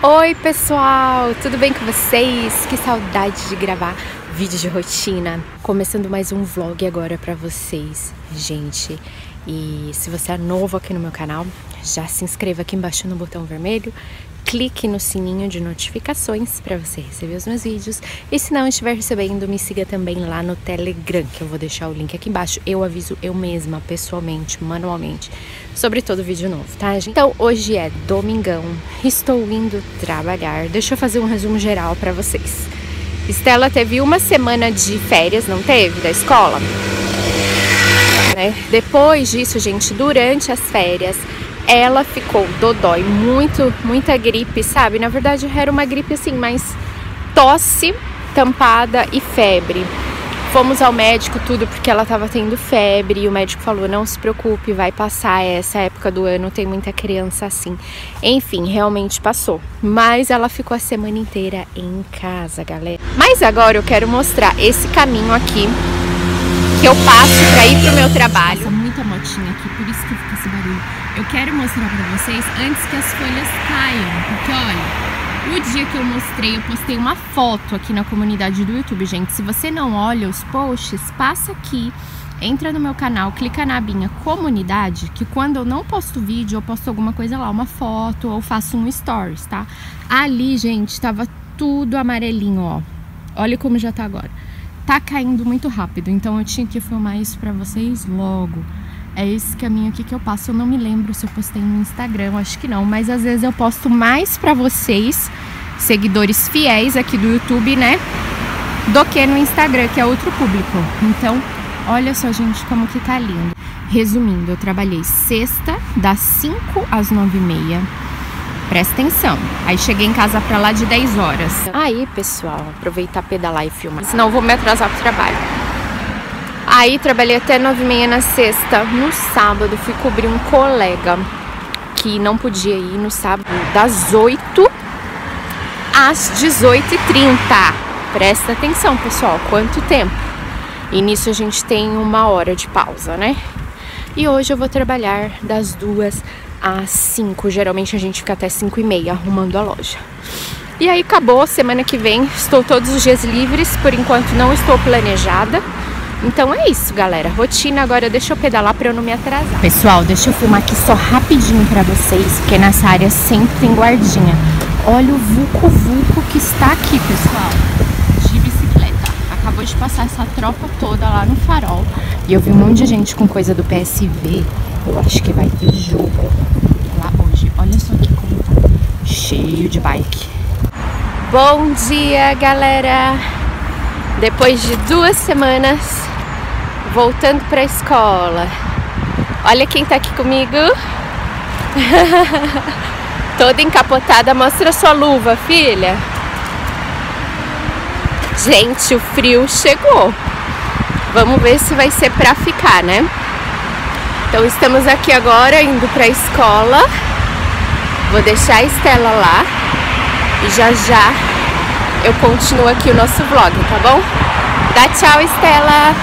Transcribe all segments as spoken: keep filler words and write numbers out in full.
Oi pessoal, tudo bem com vocês? Que saudade de gravar vídeo de rotina. Começando mais um vlog agora pra vocês, gente. E se você é novo aqui no meu canal, já se inscreva aqui embaixo no botão vermelho. Clique no sininho de notificações para você receber os meus vídeos. E se não estiver recebendo, me siga também lá no Telegram, que eu vou deixar o link aqui embaixo. Eu aviso eu mesma, pessoalmente, manualmente, sobre todo vídeo novo, tá, gente? Então, hoje é domingão, estou indo trabalhar. Deixa eu fazer um resumo geral para vocês. Estela teve uma semana de férias, não teve? Da escola? Né? Depois disso, gente, durante as férias, ela ficou dodói, muito, muita gripe, sabe? Na verdade era uma gripe assim, mais tosse, tampada e febre. Fomos ao médico, tudo, porque ela tava tendo febre e o médico falou, não se preocupe, vai passar, essa época do ano tem muita criança assim. Enfim, realmente passou. Mas ela ficou a semana inteira em casa, galera. Mas agora eu quero mostrar esse caminho aqui, que eu passo pra ir pro meu trabalho. Passa muita motinha aqui, por isso que fica esse barulho. Eu quero mostrar pra vocês antes que as folhas caiam, porque olha, o dia que eu mostrei, eu postei uma foto aqui na comunidade do YouTube, gente. Se você não olha os posts, passa aqui, entra no meu canal, clica na abinha comunidade, que quando eu não posto vídeo, eu posto alguma coisa lá, uma foto ou faço um stories, tá? Ali, gente, tava tudo amarelinho, ó. Olha como já tá agora. Tá caindo muito rápido, então eu tinha que filmar isso pra vocês logo. É esse caminho aqui que eu passo, eu não me lembro se eu postei no Instagram, acho que não. Mas às vezes eu posto mais pra vocês, seguidores fiéis aqui do YouTube, né? Do que no Instagram, que é outro público. Então, olha só, gente, como que tá lindo. Resumindo, eu trabalhei sexta, das cinco às nove e meia. Presta atenção. Aí cheguei em casa pra lá de dez horas. Aí, pessoal, aproveitar, pedalar e filmar, senão eu vou me atrasar pro trabalho. Aí trabalhei até nove e meia na sexta. No sábado fui cobrir um colega que não podia ir no sábado, das oito às dezoito e trinta. Presta atenção, pessoal, quanto tempo. E nisso a gente tem uma hora de pausa, né? E hoje eu vou trabalhar das duas às cinco. Geralmente a gente fica até cinco e meia arrumando a loja. E aí acabou, semana que vem estou todos os dias livres. Por enquanto não estou planejada. Então é isso, galera. Rotina agora, deixa eu pedalar pra eu não me atrasar. Pessoal, deixa eu filmar aqui só rapidinho pra vocês, porque nessa área sempre tem guardinha. Olha o vulco-vulco que está aqui, pessoal, de bicicleta. Acabou de passar essa tropa toda lá no farol. E eu vi um monte de gente com coisa do P S V. Eu acho que vai ter jogo lá hoje. Olha só aqui como tá cheio de bike. Bom dia, galera! Depois de duas semanas voltando pra escola. Olha quem tá aqui comigo. Toda encapotada. Mostra sua luva, filha. Gente, o frio chegou. Vamos ver se vai ser pra ficar, né? Então estamos aqui agora indo pra escola. Vou deixar a Estela lá. E já já eu continuo aqui o nosso vlog, tá bom? Dá tchau, Estela!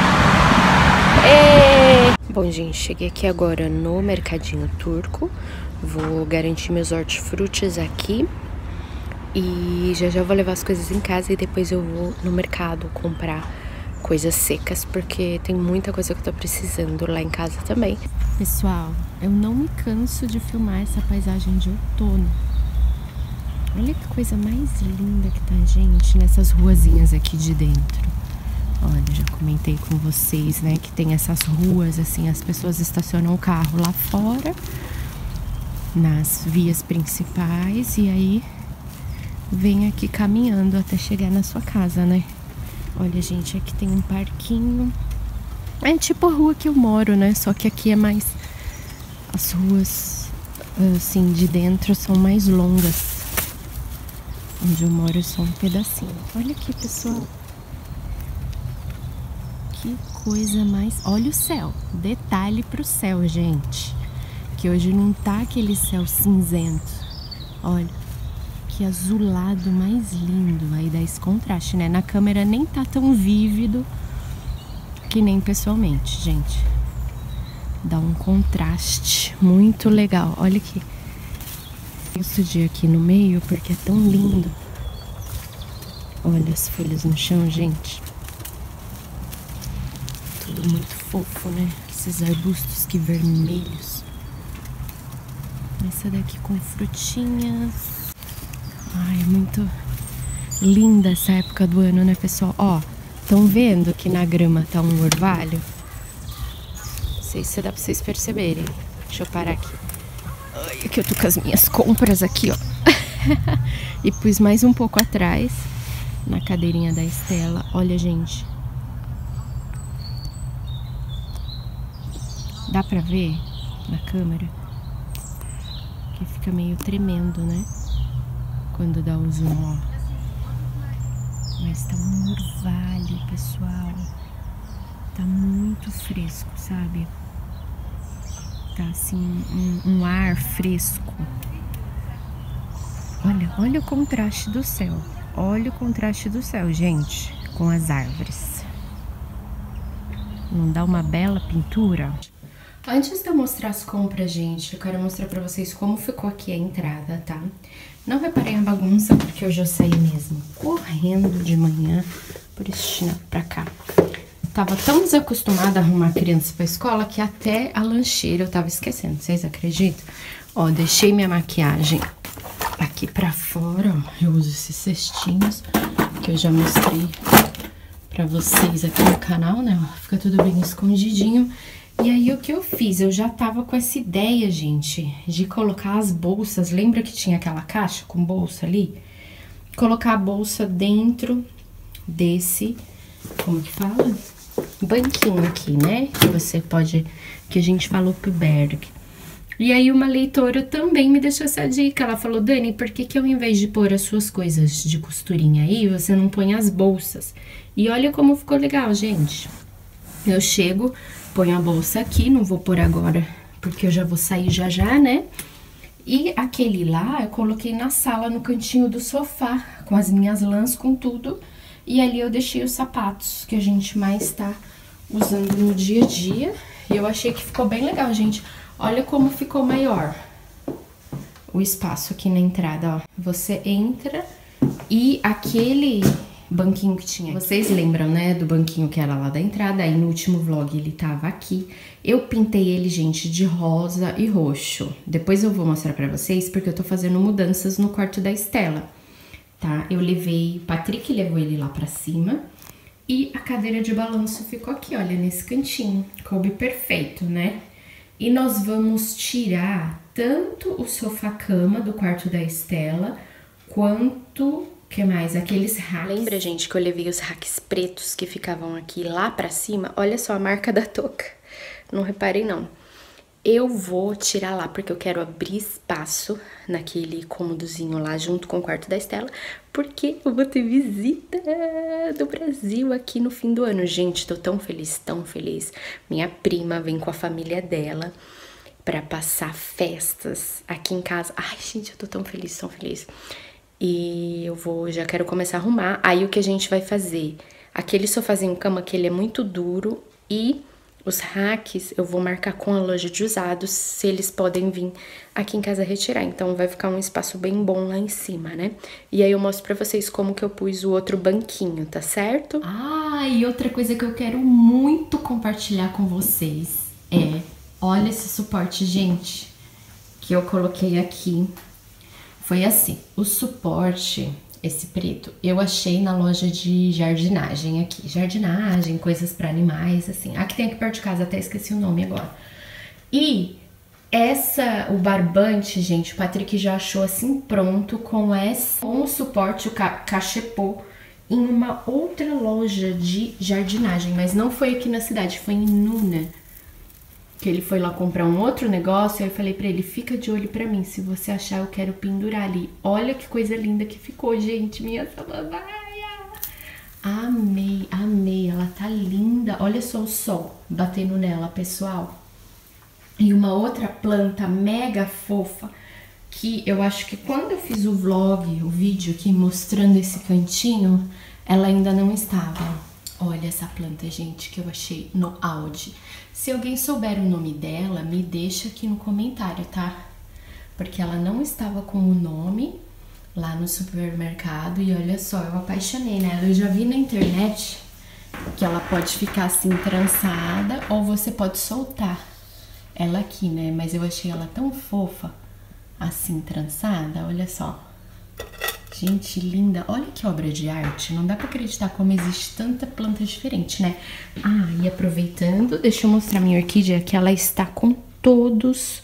E... Bom, gente, cheguei aqui agora no Mercadinho Turco. Vou garantir meus hortifrutis aqui. E já já vou levar as coisas em casa e depois eu vou no mercado comprar coisas secas, porque tem muita coisa que eu tô precisando lá em casa também. Pessoal, eu não me canso de filmar essa paisagem de outono. Olha que coisa mais linda que tá, gente, nessas ruazinhas aqui de dentro. Olha, já comentei com vocês, né, que tem essas ruas, assim, as pessoas estacionam o carro lá fora, nas vias principais, e aí vem aqui caminhando até chegar na sua casa, né? Olha, gente, aqui tem um parquinho. É tipo a rua que eu moro, né? Só que aqui é mais... As ruas, assim, de dentro são mais longas. Onde eu moro é só um pedacinho. Olha aqui, pessoal. Que coisa mais... Olha o céu. Detalhe pro céu, gente. Que hoje não tá aquele céu cinzento. Olha. Que azulado mais lindo. Aí dá esse contraste, né? Na câmera nem tá tão vívido que nem pessoalmente, gente. Dá um contraste muito legal. Olha aqui. Esse dia aqui no meio porque é tão lindo. Olha as folhas no chão, gente. Tudo muito fofo, né? Esses arbustos que vermelhos. Essa daqui com frutinhas. Ai, é muito linda essa época do ano, né, pessoal? Ó, estão vendo que na grama tá um orvalho? Não sei se dá pra vocês perceberem. Deixa eu parar aqui. Ai, aqui eu tô com as minhas compras aqui, ó. E pus mais um pouco atrás, na cadeirinha da Estela. Olha, gente. Dá pra ver na câmera? Que fica meio tremendo, né? Quando dá o zoom, ó. Mas tá um orvalho, pessoal. Tá muito fresco, sabe? Tá assim, um, um ar fresco. Olha, olha o contraste do céu. Olha o contraste do céu, gente, com as árvores. Não dá uma bela pintura? Antes de eu mostrar as compras, gente, eu quero mostrar pra vocês como ficou aqui a entrada, tá? Não reparem a bagunça, porque eu já saí mesmo correndo de manhã por esse chinelo pra cá. Tava tão desacostumada a arrumar criança pra escola que até a lancheira eu tava esquecendo, vocês acreditam? Ó, deixei minha maquiagem aqui pra fora, ó. Eu uso esses cestinhos que eu já mostrei pra vocês aqui no canal, né? Ó, fica tudo bem escondidinho. E aí, o que eu fiz? Eu já tava com essa ideia, gente, de colocar as bolsas. Lembra que tinha aquela caixa com bolsa ali? Colocar a bolsa dentro desse, como que fala? Banquinho aqui, né? Que você pode, que a gente falou pro Berg. E aí, uma leitora também me deixou essa dica. Ela falou, Dani, por que que ao invés de pôr as suas coisas de costurinha aí, você não põe as bolsas? E olha como ficou legal, gente. Eu chego... Ponho a bolsa aqui, não vou pôr agora, porque eu já vou sair já já, né? E aquele lá, eu coloquei na sala, no cantinho do sofá, com as minhas lãs, com tudo. E ali eu deixei os sapatos, que a gente mais tá usando no dia a dia. E eu achei que ficou bem legal, gente. Olha como ficou maior o espaço aqui na entrada, ó. Você entra e aquele... banquinho que tinha. Vocês lembram, né, do banquinho que era lá da entrada? Aí no último vlog ele tava aqui. Eu pintei ele, gente, de rosa e roxo. Depois eu vou mostrar pra vocês, porque eu tô fazendo mudanças no quarto da Estela, tá? Eu levei, o Patrick levou ele lá pra cima. E a cadeira de balanço ficou aqui, olha, nesse cantinho. Coube perfeito, né? E nós vamos tirar tanto o sofá-cama do quarto da Estela, quanto... O que mais? Aqueles racks. Lembra, gente, que eu levei os racks pretos que ficavam aqui lá pra cima? Olha só a marca da touca. Não reparei, não. Eu vou tirar lá, porque eu quero abrir espaço naquele cômodozinho lá, junto com o quarto da Estela, porque eu vou ter visita do Brasil aqui no fim do ano. Gente, tô tão feliz, tão feliz. Minha prima vem com a família dela pra passar festas aqui em casa. Ai, gente, eu tô tão feliz, tão feliz. E eu vou, já quero começar a arrumar. Aí o que a gente vai fazer? Aquele sofazinho cama que ele é muito duro e os racks eu vou marcar com a loja de usados se eles podem vir aqui em casa retirar. Então vai ficar um espaço bem bom lá em cima, né? E aí eu mostro pra vocês como que eu pus o outro banquinho, tá certo? Ah, e outra coisa que eu quero muito compartilhar com vocês é... Olha esse suporte, gente, que eu coloquei aqui. Foi assim, o suporte, esse preto, eu achei na loja de jardinagem aqui. Jardinagem, coisas para animais, assim. Aqui tem aqui perto de casa, até esqueci o nome agora. E essa, o barbante, gente, o Patrick já achou assim pronto com esse, com o suporte, o cachepô, em uma outra loja de jardinagem. Mas não foi aqui na cidade, foi em Nuna. Que ele foi lá comprar um outro negócio, aí eu falei pra ele, fica de olho pra mim, se você achar eu quero pendurar ali. Olha que coisa linda que ficou, gente, minha samambaia. Amei, amei, ela tá linda. Olha só o sol batendo nela, pessoal. E uma outra planta mega fofa, que eu acho que quando eu fiz o vlog, o vídeo aqui mostrando esse cantinho, ela ainda não estava. Olha essa planta, gente, que eu achei no Audi. Se alguém souber o nome dela, me deixa aqui no comentário, tá? porque ela não estava com o nome lá no supermercado. E olha só, eu apaixonei nela. Eu já vi na internet que ela pode ficar assim trançada ou você pode soltar ela aqui, né? Mas eu achei ela tão fofa assim trançada, olha só. Gente, linda. Olha que obra de arte. Não dá pra acreditar como existe tanta planta diferente, né? Ah, e aproveitando, deixa eu mostrar minha orquídea, que ela está com todos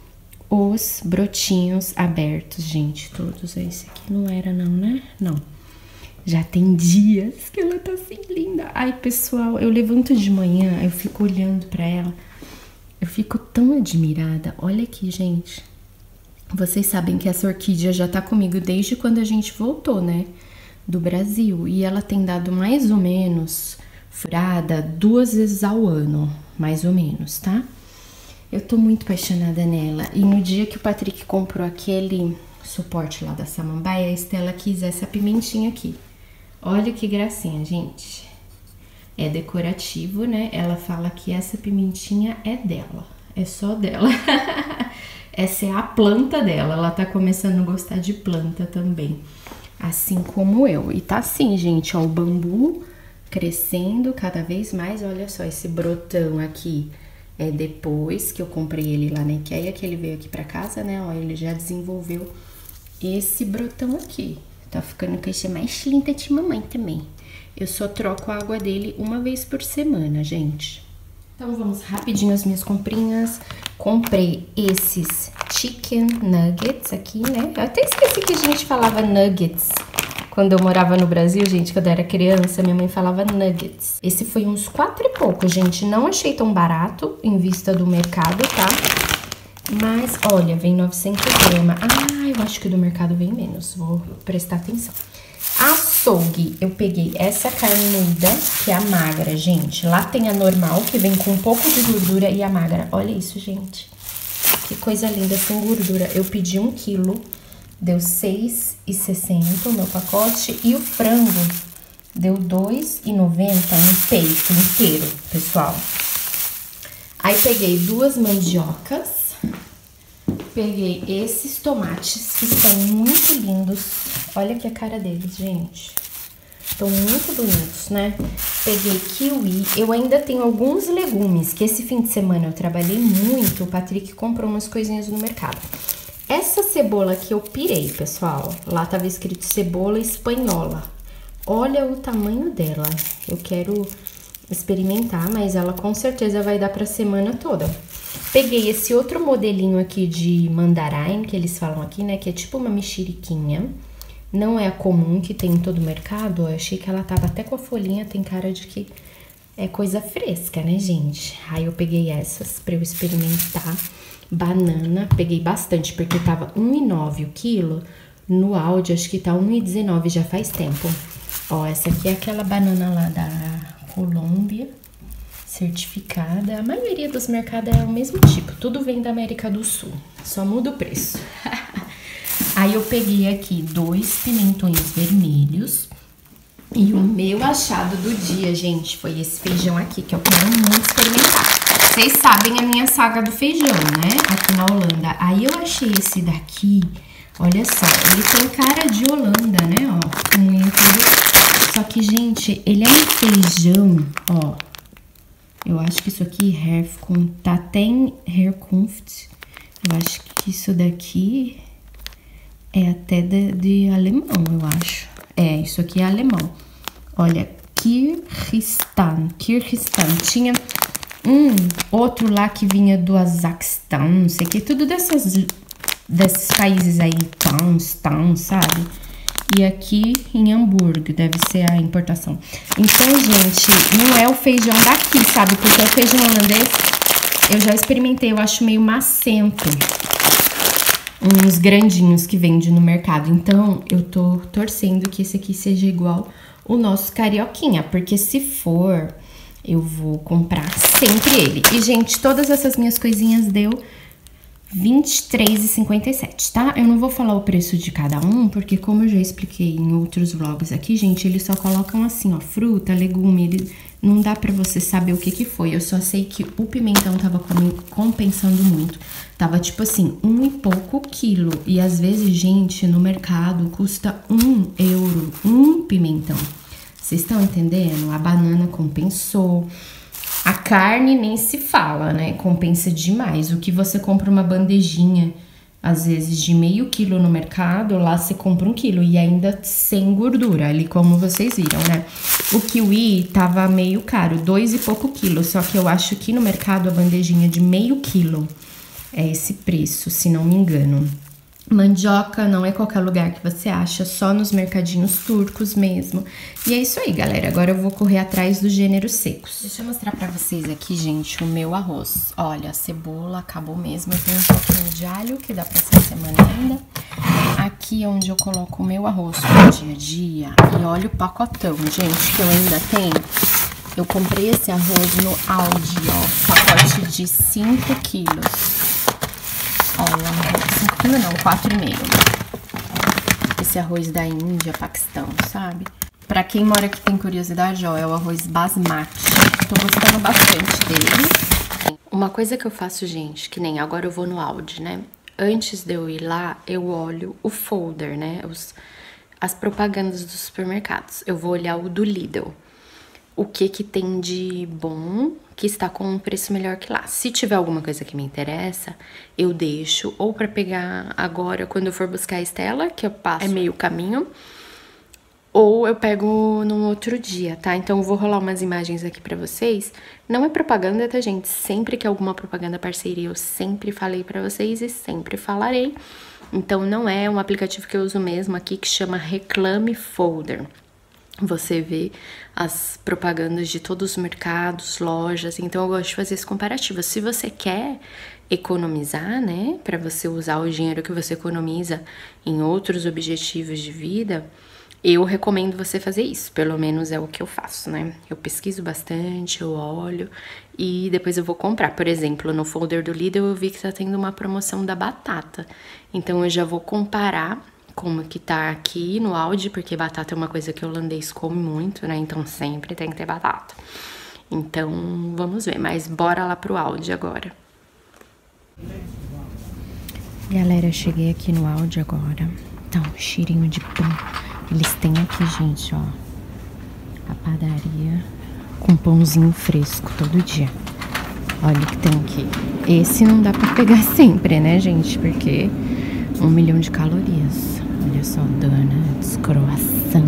os brotinhos abertos, gente. Todos. Esse aqui não era não, né? Não. Já tem dias que ela tá assim, linda. Ai, pessoal, eu levanto de manhã, eu fico olhando pra ela. Eu fico tão admirada. Olha aqui, gente. Vocês sabem que essa orquídea já tá comigo desde quando a gente voltou, né? Do Brasil. E ela tem dado mais ou menos furada duas vezes ao ano. Mais ou menos, tá? Eu tô muito apaixonada nela. E no dia que o Patrick comprou aquele suporte lá da Samambaia, a Estela quis essa pimentinha aqui. Olha que gracinha, gente. É decorativo, né? Ela fala que essa pimentinha é dela. É só dela. Essa é a planta dela. Ela tá começando a gostar de planta também. Assim como eu. E tá assim, gente, ó. O bambu crescendo cada vez mais. Olha só, esse brotão aqui é depois que eu comprei ele lá na IKEA, que ele veio aqui pra casa, né? Ó, ele já desenvolveu esse brotão aqui. Tá ficando com esse mais linda de mamãe também. Eu só troco a água dele uma vez por semana, gente. Então vamos rapidinho as minhas comprinhas. Comprei esses chicken nuggets aqui, né? Eu até esqueci que a gente falava nuggets. Quando eu morava no Brasil, gente, quando eu era criança, minha mãe falava nuggets. Esse foi uns quatro e pouco, gente. Não achei tão barato em vista do mercado, tá? Mas, olha, vem novecentos gramas. Ah, eu acho que do mercado vem menos. Vou prestar atenção. Açougue, eu peguei essa carne moída, que é a magra, gente. Lá tem a normal, que vem com um pouco de gordura, e a magra. Olha isso, gente. Que coisa linda, sem gordura. Eu pedi um quilo, deu seis reais e sessenta centavos o meu pacote. E o frango deu dois reais e noventa centavos um peito inteiro, pessoal. Aí peguei duas mandiocas. Peguei esses tomates, que estão muito lindos. Olha aqui a cara deles, gente. Estão muito bonitos, né? Peguei kiwi. Eu ainda tenho alguns legumes, que esse fim de semana eu trabalhei muito. O Patrick comprou umas coisinhas no mercado. Essa cebola aqui eu pirei, pessoal. Lá tava escrito cebola espanhola. Olha o tamanho dela. Eu quero experimentar, mas ela com certeza vai dar pra semana toda. Peguei esse outro modelinho aqui de mandarim, que eles falam aqui, né? Que é tipo uma mexeriquinha. Não é a comum que tem em todo o mercado. Eu achei que ela tava até com a folhinha, tem cara de que é coisa fresca, né, gente? Aí eu peguei essas pra eu experimentar. Banana, peguei bastante, porque tava um real e nove centavos o quilo. No áudio, acho que tá um real e dezenove centavos, já faz tempo. Ó, essa aqui é aquela banana lá da Colômbia. Certificada. A maioria dos mercados é o mesmo tipo. Tudo vem da América do Sul. Só muda o preço. Aí eu peguei aqui dois pimentões vermelhos. E o meu achado do dia, gente, foi esse feijão aqui, que eu quero muito experimentar. Vocês sabem a minha saga do feijão, né? Aqui na Holanda. Aí eu achei esse daqui. Olha só, ele tem cara de Holanda, né? Ó, muito. Só que, gente, ele é um feijão, ó. Eu acho que isso aqui, Herkunft, tá até em Herkunft. Eu acho que isso daqui é até de, de alemão, eu acho. É, isso aqui é alemão. Olha, Kirgistan, Kirgistan. Tinha um outro lá que vinha do Azaquistão, não sei o que. Tudo dessas, desses países aí, towns, towns, sabe? E aqui em Hamburgo, deve ser a importação. Então, gente, não é o feijão daqui, sabe? Porque o feijão holandês, eu já experimentei, eu acho meio macento. Uns grandinhos que vende no mercado. Então, eu tô torcendo que esse aqui seja igual o nosso carioquinha. Porque se for, eu vou comprar sempre ele. E, gente, todas essas minhas coisinhas deu vinte e três reais e cinquenta e sete centavos, tá? Eu não vou falar o preço de cada um, porque como eu já expliquei em outros vlogs aqui, gente, eles só colocam assim, ó, fruta, legume, ele, não dá pra você saber o que que foi. Eu só sei que o pimentão tava compensando muito. Tava tipo assim, um e pouco quilo. E às vezes, gente, no mercado custa um euro, um pimentão. Vocês estão entendendo? A banana compensou. A carne nem se fala, né? Compensa demais. O que você compra uma bandejinha, às vezes, de meio quilo no mercado, lá você compra um quilo e ainda sem gordura, ali como vocês viram, né? O kiwi tava meio caro, dois e pouco quilos, só que eu acho que no mercado a bandejinha de meio quilo é esse preço, se não me engano. Mandioca não é qualquer lugar que você acha, só nos mercadinhos turcos mesmo. E é isso aí, galera. Agora eu vou correr atrás dos gêneros secos. Deixa eu mostrar pra vocês aqui, gente, o meu arroz. Olha, a cebola acabou mesmo. Eu tenho um pouquinho de alho, que dá pra essa semana ainda. Aqui é onde eu coloco o meu arroz pro dia a dia. E olha o pacotão, gente, que eu ainda tenho. Eu comprei esse arroz no Aldi, ó. Pacote de cinco quilos. Olha, cinco quilos não, quatro e meio. Esse arroz da Índia, Paquistão, sabe? Pra quem mora aqui tem curiosidade, ó, é o arroz basmati. Tô gostando bastante dele. Uma coisa que eu faço, gente, que nem agora eu vou no Aldi, né? Antes de eu ir lá, eu olho o folder, né? Os, as propagandas dos supermercados. Eu vou olhar o do Lidl. O que que tem de bom, que está com um preço melhor que lá. Se tiver alguma coisa que me interessa, eu deixo ou para pegar agora quando eu for buscar a Estela, que eu passo é meio caminho, ou eu pego num outro dia, tá? Então eu vou rolar umas imagens aqui para vocês. Não é propaganda, tá, gente? Sempre que alguma propaganda parceria, eu sempre falei para vocês e sempre falarei. Então não é um aplicativo que eu uso mesmo aqui que chama Reclame Folder. Você vê as propagandas de todos os mercados, lojas, então eu gosto de fazer esse comparativo. Se você quer economizar, né, para você usar o dinheiro que você economiza em outros objetivos de vida, eu recomendo você fazer isso, pelo menos é o que eu faço, né? Eu pesquiso bastante, eu olho e depois eu vou comprar. Por exemplo, no folder do Lidl eu vi que tá tendo uma promoção da batata, então eu já vou comparar como que tá aqui no Aldi, porque batata é uma coisa que o holandês come muito, né? Então sempre tem que ter batata. Então, vamos ver. Mas bora lá pro Aldi agora. Galera, cheguei aqui no Aldi agora. Tá um cheirinho de pão. Eles têm aqui, gente, ó, a padaria com pãozinho fresco todo dia. Olha o que tem aqui. Esse não dá pra pegar sempre, né, gente? Porque um milhão de calorias. Olha só, donuts, croissant.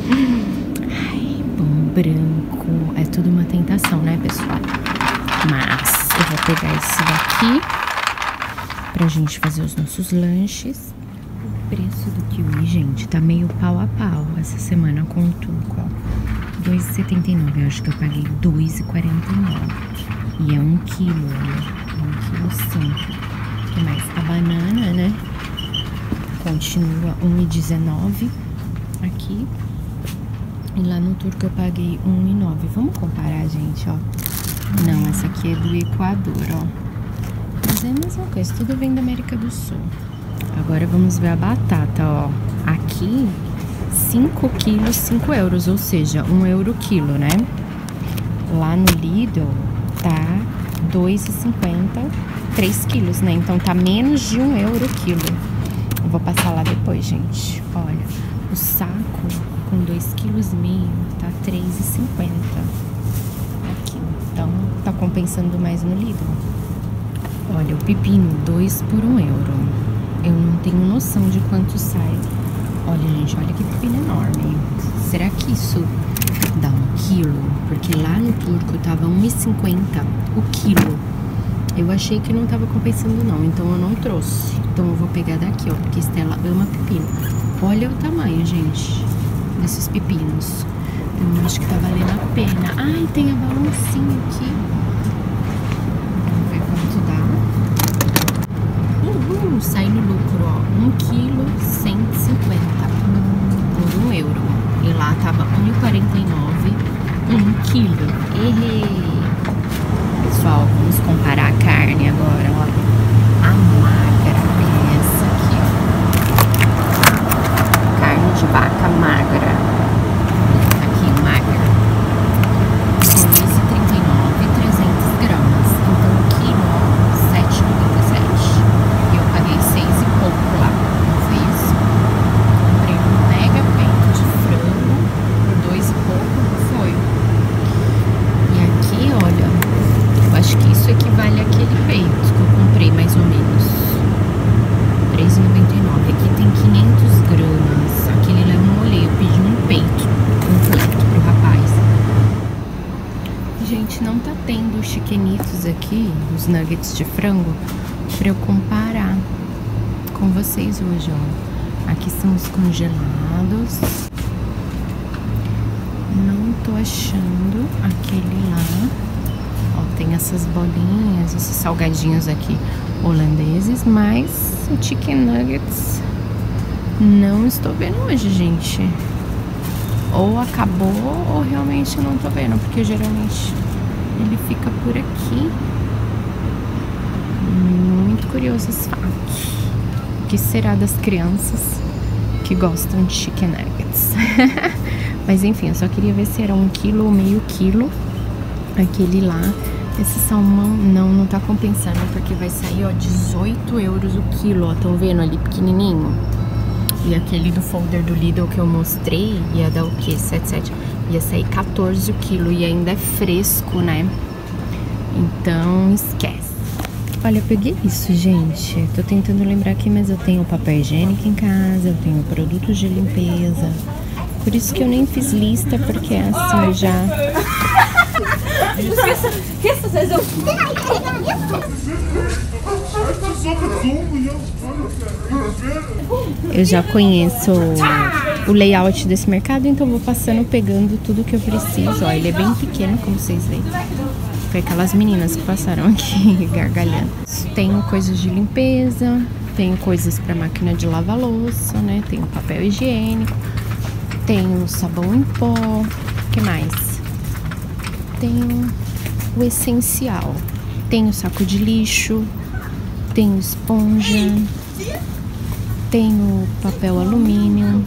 Ai, pão branco. É tudo uma tentação, né, pessoal? Mas eu vou pegar esse daqui pra gente fazer os nossos lanches. O preço do kiwi, gente, tá meio pau a pau essa semana com o turco, ó. dois reais e setenta e nove centavos. Eu acho que eu paguei dois reais e quarenta e nove centavos. E é um quilo, olha. Um quilo cinco. O que mais? A banana, né? Continua um real e dezenove centavos aqui. E lá no turco eu paguei um real e nove centavos. Vamos comparar, gente, ó. Não, essa aqui é do Equador, ó. Mas é a mesma coisa, tudo vem da América do Sul. Agora vamos ver a batata, ó. Aqui, cinco quilos, cinco euros, ou seja, um euro o quilo, né? Lá no Lidl tá dois reais e cinquenta centavos, três quilos, né? Então tá menos de um euro o quilo. Eu vou passar lá depois, gente. Olha, o saco com dois quilos e meio tá três reais e cinquenta centavos aqui. Então tá compensando mais no Lidl. Olha, o pepino, dois por um euro. Eu não tenho noção de quanto sai. Olha, gente, olha que pepino enorme. Será que isso dá um quilo? Porque lá no turco tava um real e cinquenta centavos o quilo. Eu achei que não tava compensando não, então eu não trouxe. Então eu vou pegar daqui, ó, porque Estela ama pepino. Olha o tamanho, gente, desses pepinos. Então eu acho que tá valendo a pena. Ai, tem a balancinha aqui. Vamos ver quanto dá. Uhul, sai no lucro, ó. um quilo, cento e cinquenta por um euro. E lá tava um real e quarenta e nove centavos, um quilo. Errei. Pessoal, vamos comparar a carne agora, olha. A aqui, os nuggets de frango, pra eu comparar com vocês hoje, ó. Aqui são os congelados. Não tô achando aquele lá. Ó, tem essas bolinhas, esses salgadinhos aqui holandeses, mas o chicken nuggets não estou vendo hoje, gente. Ou acabou ou realmente não tô vendo, porque geralmente ele fica por aqui. Muito curioso esse fato. O que será das crianças que gostam de chicken nuggets? Mas enfim, eu só queria ver se era um quilo ou meio quilo. Aquele lá. Esse salmão não, não tá compensando, porque vai sair, ó, dezoito euros o quilo, ó. Tão vendo ali pequenininho? E aquele do folder do Lidl que eu mostrei ia dar o quê? sete, sete. Ia sair quatorze o quilo e ainda é fresco, né? Então, esquece. Olha, eu peguei isso, gente. Tô tentando lembrar aqui, mas eu tenho papel higiênico em casa, eu tenho produtos de limpeza. Por isso que eu nem fiz lista, porque assim eu já... Eu já conheço o layout desse mercado, então vou passando, pegando tudo que eu preciso. Ó, ele é bem pequeno, como vocês veem. Foi aquelas meninas que passaram aqui gargalhando. Tenho coisas de limpeza, tenho coisas para máquina de lavar louça, né? Tenho papel higiênico, tenho sabão em pó. O que mais? Tenho o essencial. Tenho saco de lixo, tenho esponja, tenho papel alumínio.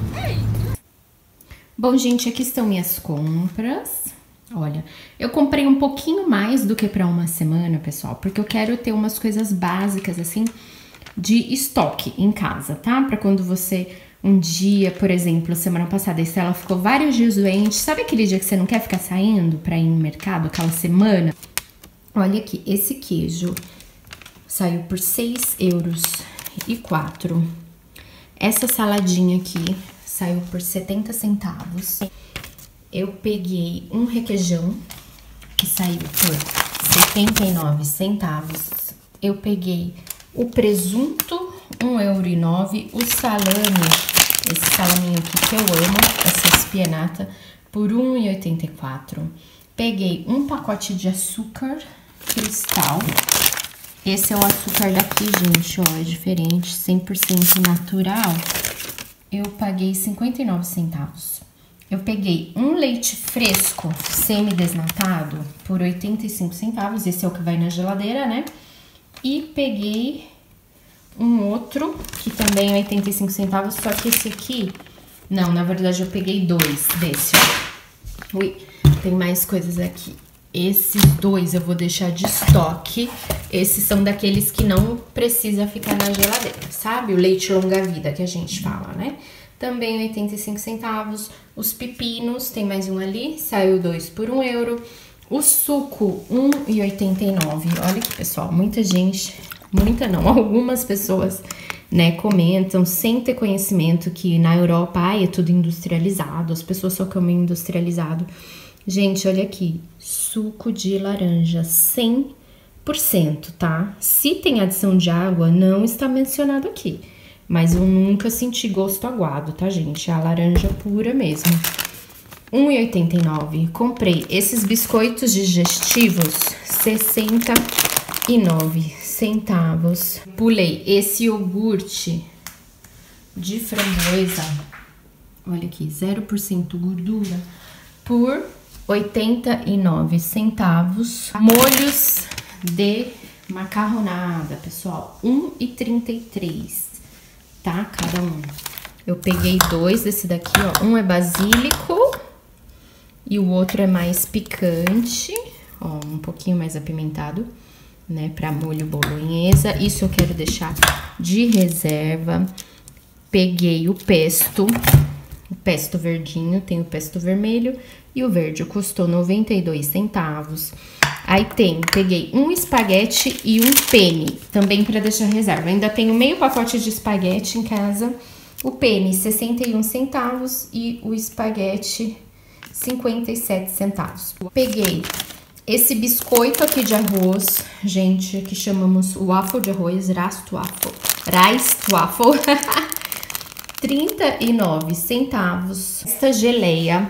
Bom, gente, aqui estão minhas compras. Olha, eu comprei um pouquinho mais do que para uma semana, pessoal, porque eu quero ter umas coisas básicas, assim, de estoque em casa, tá? Pra quando você, um dia, por exemplo, semana passada, a Estela ficou vários dias doente. Sabe aquele dia que você não quer ficar saindo pra ir no mercado, aquela semana? Olha aqui, esse queijo saiu por seis euros e quatro. Essa saladinha aqui saiu por setenta centavos. Eu peguei um requeijão, que saiu por setenta e nove centavos. Eu peguei o presunto, um euro e nove. O salame, esse salaminho aqui que eu amo, essa spianata, por um e oitenta e quatro. Peguei um pacote de açúcar cristal. Esse é o açúcar daqui, gente, ó, é diferente, cem por cento natural. Eu paguei cinquenta e nove centavos. Eu peguei um leite fresco semi-desnatado por oitenta e cinco centavos, esse é o que vai na geladeira, né? E peguei um outro, que também é oitenta e cinco centavos, só que esse aqui... Não, na verdade eu peguei dois desse, ó. Ui, tem mais coisas aqui. Esses dois eu vou deixar de estoque. Esses são daqueles que não precisa ficar na geladeira, sabe? O leite longa-vida que a gente fala, né? Também oitenta e cinco centavos. Os pepinos, tem mais um ali, saiu dois por um euro. O suco, um e oitenta e nove. Olha aqui, pessoal, muita gente, muita não, algumas pessoas, né, comentam sem ter conhecimento que na Europa, ai, é tudo industrializado, as pessoas só comem industrializado. Gente, olha aqui, suco de laranja, cem por cento, tá? Se tem adição de água, não está mencionado aqui. Mas eu nunca senti gosto aguado, tá, gente? É a laranja pura mesmo. um e oitenta e nove. Comprei esses biscoitos digestivos, sessenta e nove centavos. Pulei esse iogurte de framboesa, olha aqui, zero por cento gordura, por oitenta e nove centavos. Molhos de macarronada, pessoal, um e trinta e três. Tá? Cada um. Eu peguei dois desse daqui, ó. Um é basílico e o outro é mais picante, ó, um pouquinho mais apimentado, né, pra molho bolonhesa. Isso eu quero deixar de reserva. Peguei o pesto, o pesto verdinho, tem o pesto vermelho e o verde custou noventa e dois centavos. Aí tem, peguei um espaguete e um penne, também para deixar reserva. Ainda tenho meio pacote de espaguete em casa. O penne, sessenta e um centavos e o espaguete, cinquenta e sete centavos. Peguei Esse biscoito aqui de arroz, gente, que chamamos waffle de arroz, rice waffle, rice waffle, trinta e nove centavos. Esta geleia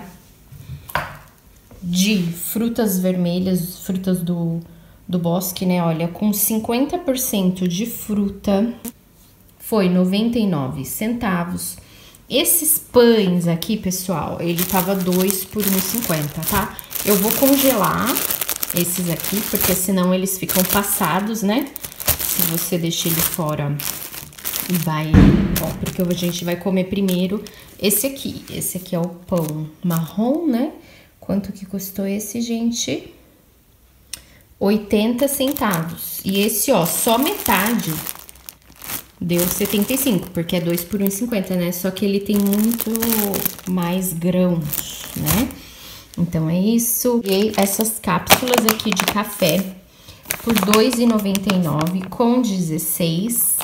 de frutas vermelhas, frutas do, do bosque, né? Olha, com cinquenta por cento de fruta, foi noventa e nove centavos. Esses pães aqui, pessoal, ele tava dois por um e cinquenta, tá? Eu vou congelar esses aqui, porque senão eles ficam passados, né? Se você deixar ele fora e vai... Ó, porque a gente vai comer primeiro esse aqui. Esse aqui é o pão marrom, né? Quanto que custou esse, gente? oitenta centavos. E esse, ó, só metade deu setenta e cinco, porque é dois por um e cinquenta, né? Só que ele tem muito mais grãos, né? Então, é isso. E essas cápsulas aqui de café por dois reais e noventa e nove centavos com dezesseis.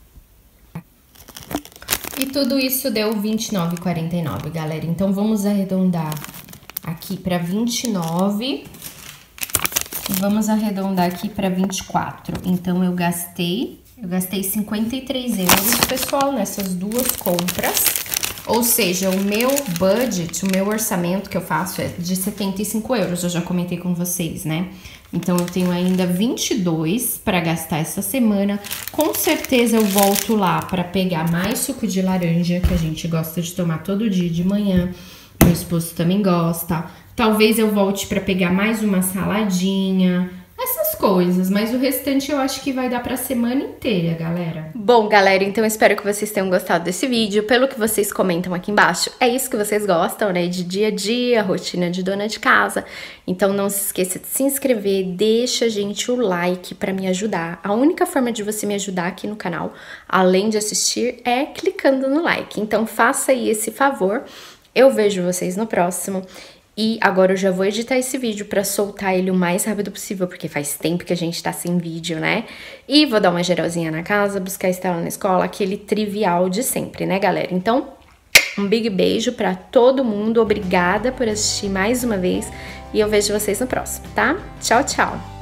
E tudo isso deu vinte e nove reais e quarenta e nove centavos, galera. Então, vamos arredondar aqui para vinte e nove. E vamos arredondar aqui para vinte e quatro. Então, eu gastei... Eu gastei cinquenta e três euros, pessoal, nessas duas compras. Ou seja, o meu budget, o meu orçamento que eu faço é de setenta e cinco euros, eu já comentei com vocês, né? Então, eu tenho ainda vinte e dois para gastar essa semana. Com certeza, eu volto lá para pegar mais suco de laranja, que a gente gosta de tomar todo dia de manhã. Meu esposo também gosta. Talvez eu volte para pegar mais uma saladinha... Essas coisas, mas o restante eu acho que vai dar pra semana inteira, galera. Bom, galera, então eu espero que vocês tenham gostado desse vídeo. Pelo que vocês comentam aqui embaixo, é isso que vocês gostam, né? De dia a dia, rotina de dona de casa. Então não se esqueça de se inscrever, deixa, gente, o like pra me ajudar. A única forma de você me ajudar aqui no canal, além de assistir, é clicando no like. Então faça aí esse favor. Eu vejo vocês no próximo. E agora eu já vou editar esse vídeo pra soltar ele o mais rápido possível, porque faz tempo que a gente tá sem vídeo, né? E vou dar uma geralzinha na casa, buscar a Estela na escola, aquele trivial de sempre, né, galera? Então, um big beijo pra todo mundo, obrigada por assistir mais uma vez e eu vejo vocês no próximo, tá? Tchau, tchau!